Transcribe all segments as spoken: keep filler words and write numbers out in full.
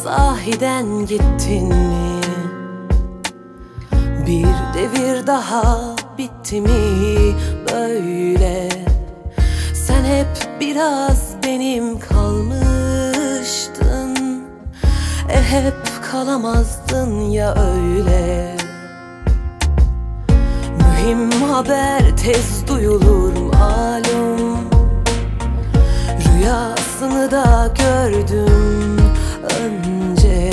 Sahiden gittin mi? Bir devir daha bitti mi böyle? Sen hep biraz benim kalmıştın, e hep kalamazdın ya öyle. Mühim haber tez duyulur malum, rüyasını da gördüm önce.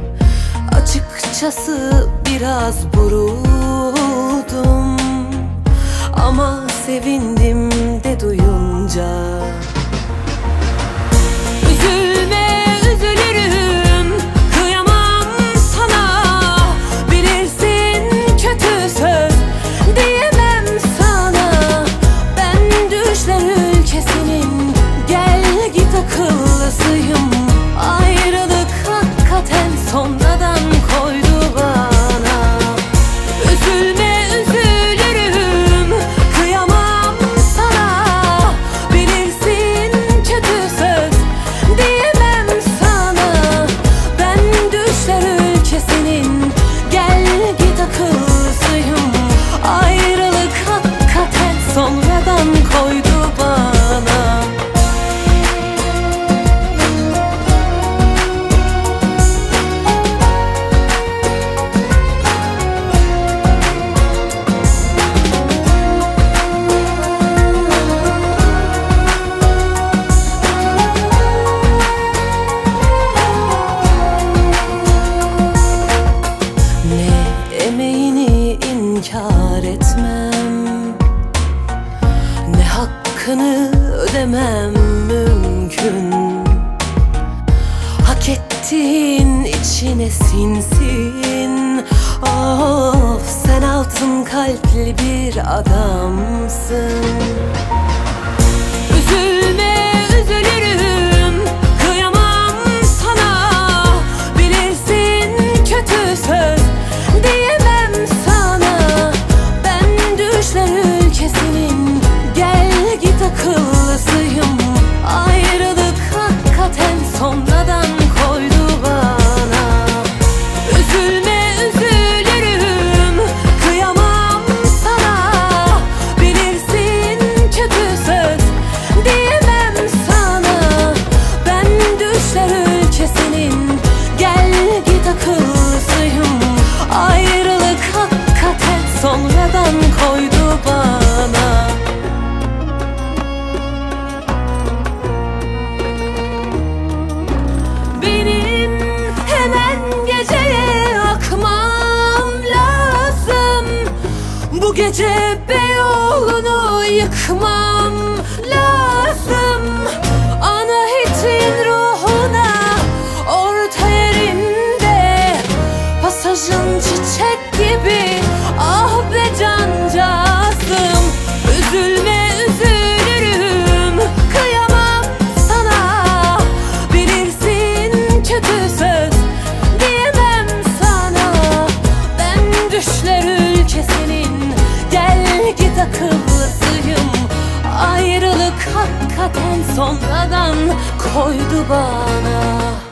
Açıkçası biraz buruldum, ama sevindim de duyunca. Üzülme, üzülürüm, kıyamam sana. Bilirsin kötü söz diyemem sana. Ben düşler ülkesinin gel git akıllısıyım. Ayrılık hakikaten sonradan koydu bana. Üzülme, üzülürüm, kıyamam sana. Bilirsin kötü söz diyemem sana. Ben düşler ülkesinin gel git akıllısıyım. Ayrılık hakikaten sonradan koydu bana. İnkar etmem, ne hakkını ödemem mümkün. Hak ettiğin içine sinsin. Of, sen altın kalpli bir adamsın. Üzülme, üzülürüm, kıyamam sana. Bilirsin kötü söz diyemem sana. Ben düşler ülkesinin gel git akıllısıyım. Ayrılık hakikaten sonradan koydu bana. Üzülme, üzülürüm, kıyamam sana. Bilirsin kötü söz diyemem sana. Ben düşler ülkesinin gel git akıllısıyım. Ayrılık hakikaten sonradan koydu bana. Benim hemen geceye akmam lazım. Bu gece Beyoğlu'nu yıkmam lazım. Ana hitin ruhuna orta yerinde, pasajın çiçek gibi ah be cancağızım. Üzülme, üzülürüm, kıyamam sana. Bilirsin kötü söz diyemem sana. Ben düşler ülkesinin gel git akıllısıyım. Ayrılık hakikaten sonradan koydu bana.